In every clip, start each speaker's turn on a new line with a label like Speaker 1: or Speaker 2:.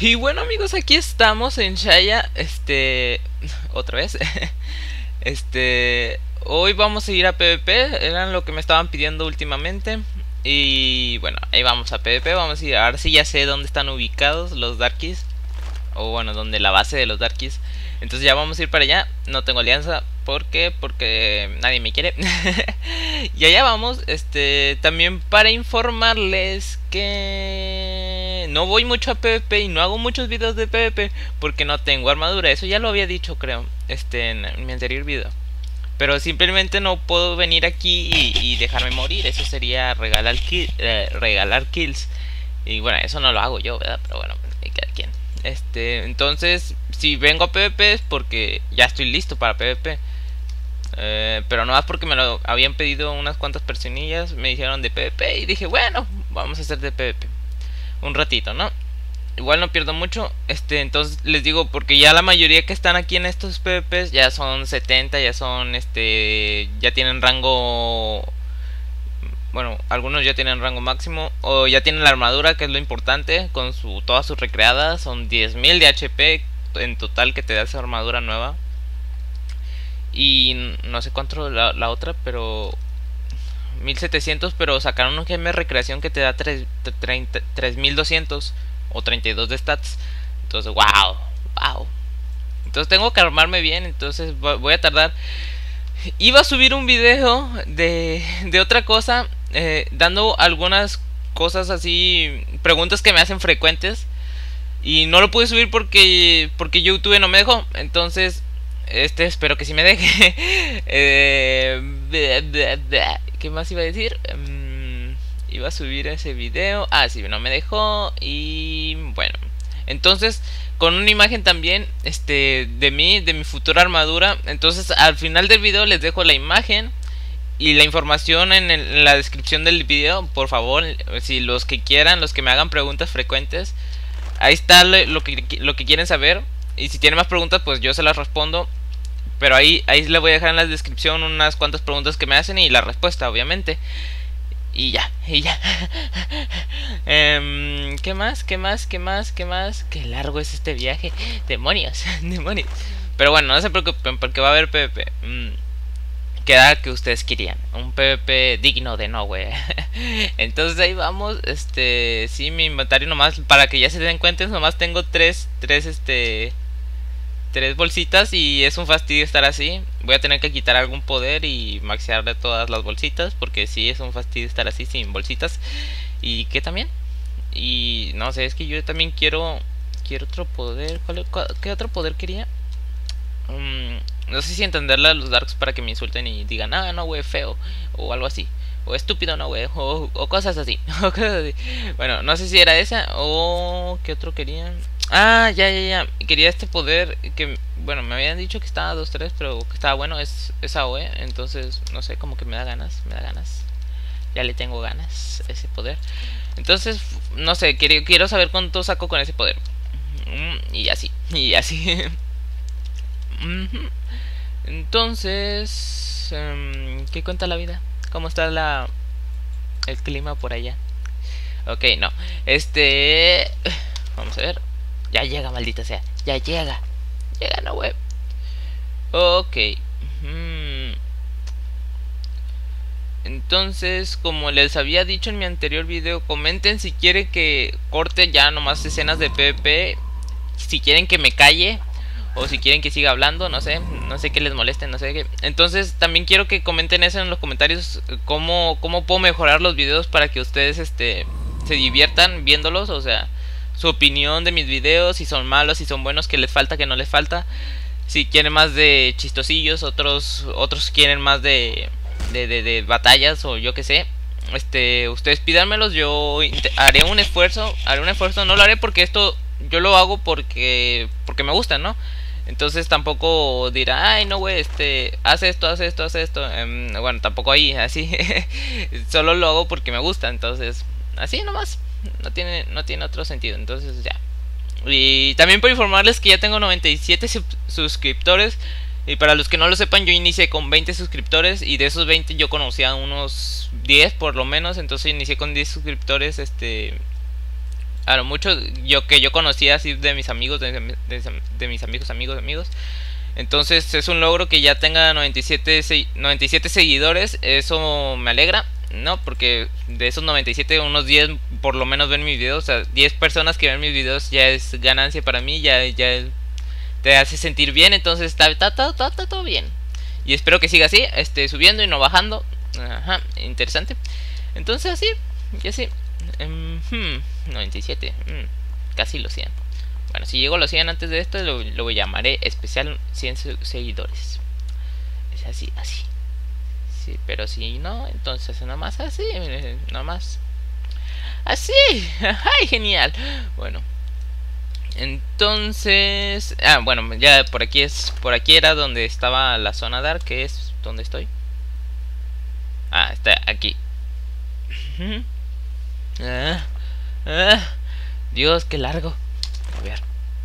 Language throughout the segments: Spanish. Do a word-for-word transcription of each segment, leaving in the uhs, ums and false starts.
Speaker 1: Y bueno amigos, aquí estamos en Shaya, este, otra vez, este, hoy vamos a ir a PvP, eran lo que me estaban pidiendo últimamente. Y bueno, ahí vamos a PvP, vamos a ir, ahora sí ya sé dónde están ubicados los Darkies, o bueno, donde la base de los Darkies. Entonces ya vamos a ir para allá, no tengo alianza, ¿por qué? Porque nadie me quiere. Y allá vamos, este, también para informarles que no voy mucho a PvP y no hago muchos videos de PvP porque no tengo armadura, eso ya lo había dicho creo, este, en mi anterior video. Pero simplemente no puedo venir aquí y, y dejarme morir, eso sería regalar, ki eh, regalar kills. Y bueno, eso no lo hago yo, ¿verdad? Pero bueno, cada quien. Este, entonces, si vengo a PvP es porque ya estoy listo para PvP. Eh, pero no más porque me lo habían pedido unas cuantas personillas, me dijeron de PvP y dije, bueno, vamos a hacer de PvP. Un ratito, ¿no? Igual no pierdo mucho, este, entonces les digo, porque ya la mayoría que están aquí en estos PvPs ya son setenta, ya son, este, ya tienen rango, bueno, algunos ya tienen rango máximo, o ya tienen la armadura, que es lo importante, con su todas sus recreadas, son diez mil de H P en total que te da esa armadura nueva. Y no sé cuánto la, la otra, pero mil setecientos, pero sacaron un gem de recreación que te da tres mil doscientos o treinta y dos de stats. Entonces, wow, wow. Entonces tengo que armarme bien, entonces voy a tardar. Iba a subir un video de, de otra cosa, eh, dando algunas cosas así, preguntas que me hacen frecuentes. Y no lo pude subir porque, porque YouTube no me dejó. Entonces, este espero que sí me deje. eh, ¿Qué más iba a decir? Um, iba a subir ese video. Ah, sí, no me dejó. Y bueno, entonces con una imagen también, este, de mí, de mi futura armadura. Entonces al final del video les dejo la imagen y la información en, el, en la descripción del video. Por favor, si los que quieran, los que me hagan preguntas frecuentes, ahí está lo que, lo que quieren saber. Y si tienen más preguntas, pues yo se las respondo. Pero ahí, ahí les voy a dejar en la descripción unas cuantas preguntas que me hacen y la respuesta, obviamente. Y ya, y ya. um, ¿Qué más? ¿Qué más? ¿Qué más? ¿Qué más? Qué largo es este viaje. Demonios, demonios. Pero bueno, no se preocupen porque va a haber PvP. Mm. Queda que ustedes querían. Un PvP digno de no, güey. Entonces ahí vamos. Este. Sí, mi inventario nomás. Para que ya se den cuenta, nomás tengo tres. Tres, este. Tres bolsitas. Y es un fastidio estar así. Voy a tener que quitar algún poder y maxearle todas las bolsitas. Porque sí, es un fastidio estar así sin bolsitas. Y que también. Y no sé, es que yo también quiero. Quiero otro poder. ¿Cuál, cuál, ¿Qué otro poder quería? Um, no sé si entenderle a los Darks para que me insulten y digan, ah, no, güey, feo, o algo así, o estúpido, no, güey, o, o cosas así. O cosas así. Bueno, no sé si era esa o qué otro querían. Ah, ya, ya, ya. Quería este poder que, bueno, me habían dicho que estaba dos tres, pero que estaba bueno, es, es A O E. Entonces, no sé, como que me da ganas, me da ganas. Ya le tengo ganas a ese poder. Entonces, no sé, quiero, quiero saber cuánto saco con ese poder. Y así, y así. Entonces, um, ¿qué cuenta la vida? ¿Cómo está la el clima por allá? Ok, no. Este, vamos a ver. Ya llega, maldita sea. Ya llega. Llega, no, web. Ok. Hmm. Entonces, como les había dicho en mi anterior video, comenten si quieren que corte ya nomás escenas de PvP. Si quieren que me calle o si quieren que siga hablando, no sé, no sé qué les moleste, no sé qué. Entonces también quiero que comenten eso en los comentarios, cómo, cómo puedo mejorar los videos para que ustedes este se diviertan viéndolos, o sea, su opinión de mis videos, si son malos, si son buenos, qué les falta, qué no les falta. Si quieren más de chistosillos, otros otros quieren más de de, de, de batallas o yo qué sé. Este, ustedes pídanmelos, yo haré un esfuerzo, haré un esfuerzo, no lo haré porque esto yo lo hago porque porque me gusta, ¿no? Entonces tampoco dirá, ay no güey, este, haz esto, haz esto, haz esto. Um, bueno, tampoco ahí, así. Solo lo hago porque me gusta, entonces, así nomás. No tiene, no tiene otro sentido, entonces ya. Y también por informarles que ya tengo noventa y siete sub suscriptores. Y para los que no lo sepan, yo inicié con veinte suscriptores. Y de esos veinte yo conocía unos diez por lo menos. Entonces inicié con diez suscriptores, este... A lo mucho yo que yo conocía así de mis amigos, de, de, de mis amigos, amigos, amigos. Entonces es un logro que ya tenga noventa y siete, noventa y siete seguidores. Eso me alegra, ¿no? Porque de esos noventa y siete, unos diez por lo menos ven mis videos. O sea, diez personas que ven mis videos ya es ganancia para mí, ya, ya te hace sentir bien. Entonces está, está, está, está, está todo bien. Y espero que siga así, este, subiendo y no bajando. Ajá, interesante. Entonces así, ya sí. Um, hmm, noventa y siete, hmm, casi los cien. Bueno, si llego a los cien antes de esto, lo, lo llamaré especial cien seguidores. Es así, así. Sí, pero si no, entonces nada más así, nada más. Así. ¡Ay, genial! Bueno. Entonces, ah, bueno, ya por aquí es, por aquí era donde estaba la zona dark, que es donde estoy. Ah, está aquí. ah, ah, Dios, qué largo. A ver.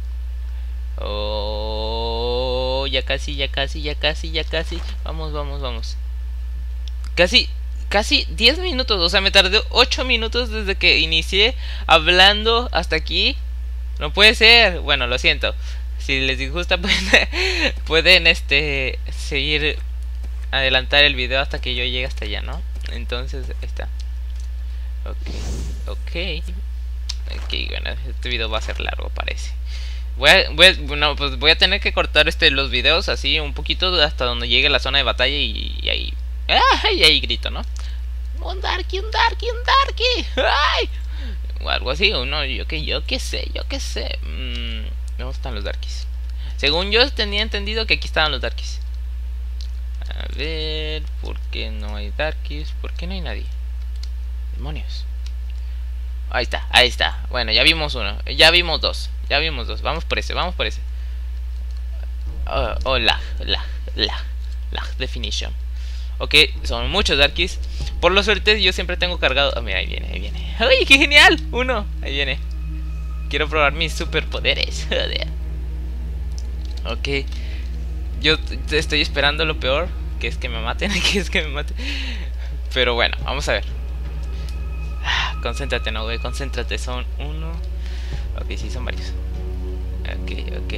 Speaker 1: Oh, ya casi, ya casi, ya casi, ya casi. Vamos, vamos, vamos. Casi, casi diez minutos. O sea, me tardé ocho minutos desde que inicié hablando hasta aquí. No puede ser. Bueno, lo siento. Si les disgusta pueden, pueden este seguir, adelantar el video hasta que yo llegue hasta allá, ¿no? Entonces, ahí está. Ok, ok. Ok, bueno, este video va a ser largo, parece. Voy a, voy a, bueno, pues voy a tener que cortar este los videos así un poquito hasta donde llegue la zona de batalla y, y ahí. ¡Ah! Y ahí grito, ¿no? Un darky, un darky, un darky. ¡Ay! O algo así, o no, yo que yo qué sé, yo qué sé. Mm, ¿Dónde están los darkies? Según yo tenía entendido que aquí estaban los darkies. A ver, ¿por qué no hay darkies? ¿Por qué no hay nadie? Demonios. Ahí está, ahí está. Bueno, ya vimos uno, ya vimos dos, ya vimos dos. Vamos por ese, vamos por ese. Oh, oh lag, lag, lag, lag definition. Ok, son muchos darkies. Por la suerte yo siempre tengo cargado. Oh, mira, ahí viene, ahí viene. ¡Ay, qué genial! Uno, ahí viene. Quiero probar mis superpoderes. Joder. Ok. Yo estoy esperando lo peor, que es que me maten, que es que me maten. Pero bueno, vamos a ver. Concéntrate, no, güey, concéntrate. Son uno. Ok, sí, son varios. Ok, ok,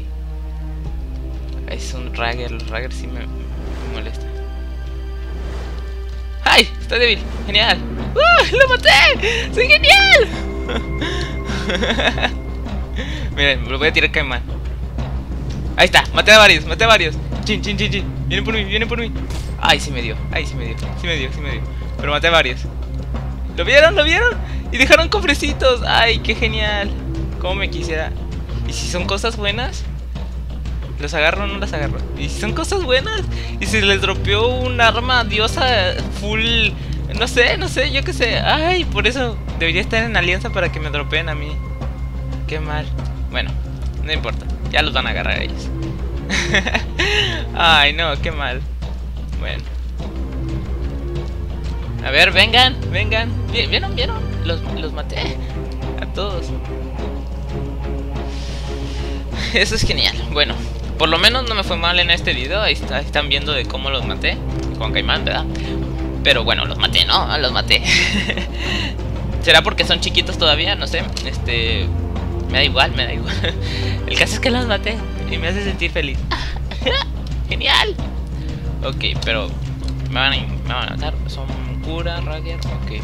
Speaker 1: ok. Es un Ragger, los Ragger sí me, me molesta. ¡Ay! Está débil. Genial. ¡Uh! ¡Lo maté! ¡Soy genial! Miren, lo voy a tirar caimán. Ahí está. Maté a varios, maté a varios. Chin, chin, chin, chin. Vienen por mí, vienen por mí. Ay, sí me dio. Ay, sí me dio. Sí me dio, sí me dio. Pero maté a varios. ¿Lo vieron? ¿Lo vieron? Y dejaron cofrecitos. Ay, qué genial. Cómo me quisiera. ¿Y si son cosas buenas? ¿Los agarro o no las agarro? ¿Y si son cosas buenas? ¿Y si les dropeó un arma diosa full? No sé, no sé, yo qué sé. Ay, por eso debería estar en alianza para que me dropeen a mí. Qué mal. Bueno, no importa. Ya los van a agarrar ellos. Ay, no, qué mal. Bueno. A ver, vengan, vengan. ¿Vieron? ¿Vieron? Los, los maté. A todos. Eso es genial. Bueno, por lo menos no me fue mal en este video. Ahí, está, ahí están viendo de cómo los maté. Con caimán, ¿verdad? Pero bueno, los maté, ¿no? Los maté. ¿Será porque son chiquitos todavía? No sé. Este... Me da igual, me da igual. El caso es que los maté y me hace sentir feliz. Genial. Ok, pero me van a, me van a matar. Son cura, Ragger. Ok.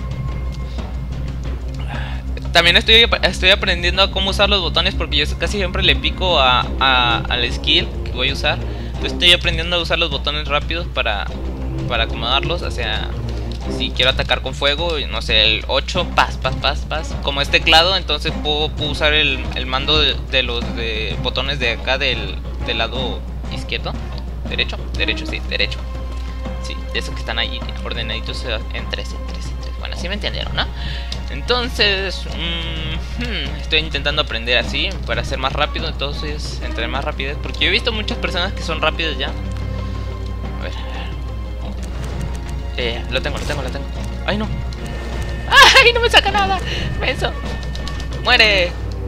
Speaker 1: También estoy, estoy aprendiendo a cómo usar los botones, porque yo casi siempre le pico a, a, al skill que voy a usar. Entonces estoy aprendiendo a usar los botones rápidos para, para acomodarlos. O sea, si quiero atacar con fuego, no sé, el ocho, paz, paz, paz, paz. Como es teclado, entonces puedo, puedo usar el, el mando de, de los de botones de acá del, del lado izquierdo. ¿Derecho? Derecho, sí, derecho. Sí, de esos que están ahí ordenaditos en tres, en tres, en tres. Bueno, así me entendieron, ¿no? Entonces, mmm, hmm, estoy intentando aprender así para ser más rápido. Entonces, entre más rapidez, porque yo he visto muchas personas que son rápidas ya. A ver, a ver. Eh, lo tengo, lo tengo, lo tengo. ¡Ay, no! ¡Ay, no me saca nada! ¡Menso! ¡Muere!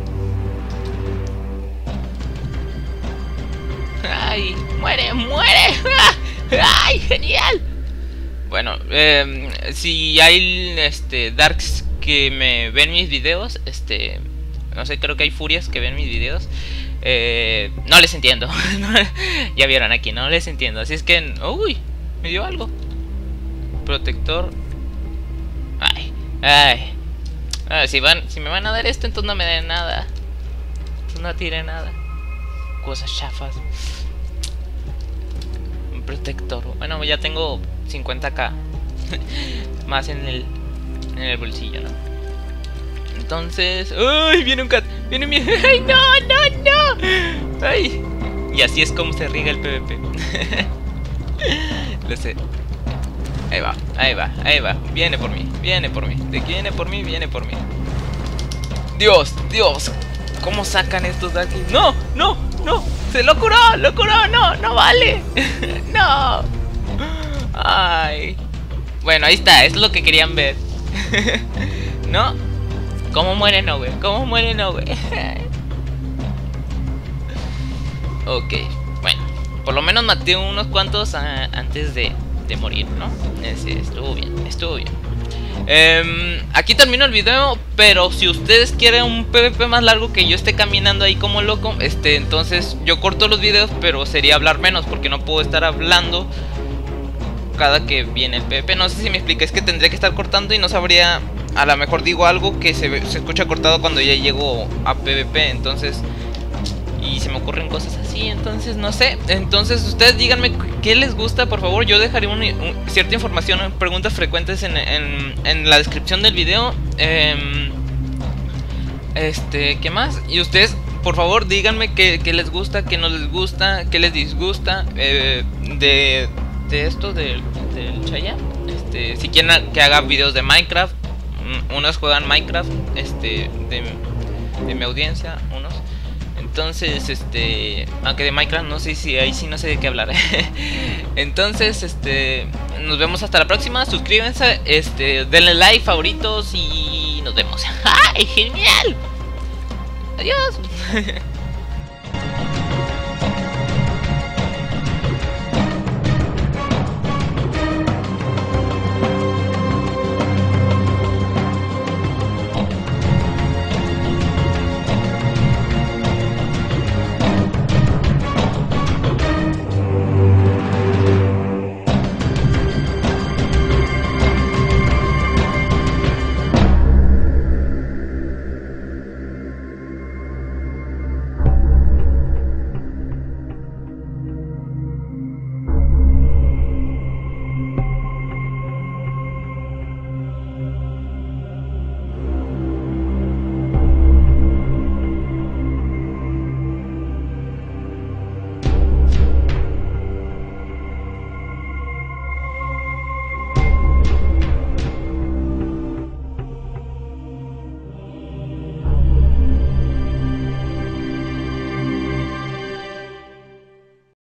Speaker 1: ¡Ay! ¡Muere! ¡Muere! ¡Ay, genial! Bueno, eh, si hay este darks que me ven mis videos, este no sé, creo que hay furias que ven mis videos. Eh, no les entiendo. Ya vieron aquí, no les entiendo. Así es que... Uy, me dio algo. Protector. Ay, ay. Ah, si, van, si me van a dar esto, entonces no me den nada. Entonces no tiren nada. Cosas chafas. Un protector. Bueno, ya tengo cincuenta k. Más en el, en el bolsillo, ¿no? Entonces... ¡Uy! Viene un cat. Viene mi... ¡Ay, no, no, no! ¡Ay! Y así es como se riega el PvP. Lo sé. Ahí va, ahí va, ahí va. Viene por mí, viene por mí. De que viene por mí, viene por mí. Dios, Dios. ¿Cómo sacan estos de aquí? ¡No, no, no! ¡Se lo curó, lo curó! ¡No, no vale! ¡No! ¡Ay! Bueno, ahí está, es lo que querían ver. ¿No? ¿Cómo muere Nogue? ¿Cómo muere Nogue? Ok, bueno. Por lo menos maté unos cuantos a, antes de, de morir, ¿no? Sí, estuvo bien, estuvo bien. Eh, aquí termino el video, pero si ustedes quieren un PvP más largo que yo esté caminando ahí como loco, este, entonces yo corto los videos, pero sería hablar menos porque no puedo estar hablando cada que viene el PvP. No sé si me expliqué, es que tendría que estar cortando y no sabría, a lo mejor digo algo que se, se escucha cortado cuando ya llego a PvP, entonces... Y se me ocurren cosas así, entonces no sé. Entonces ustedes díganme qué les gusta, por favor. Yo dejaré un, un, cierta información, preguntas frecuentes en, en, en la descripción del video. eh, Este, ¿qué más? Y ustedes, por favor, díganme qué, qué les gusta, qué no les gusta, qué les disgusta eh, de, de esto, del, del Chaya. Este, si quieren que haga videos de Minecraft. Unos juegan Minecraft, este, de, de mi audiencia, unos. Entonces, este... Aunque de Minecraft no sé si... Ahí sí no sé de qué hablar. Entonces, este... Nos vemos hasta la próxima. Suscríbanse, este... Denle like, favoritos y... Nos vemos. ¡Ay, genial! Adiós.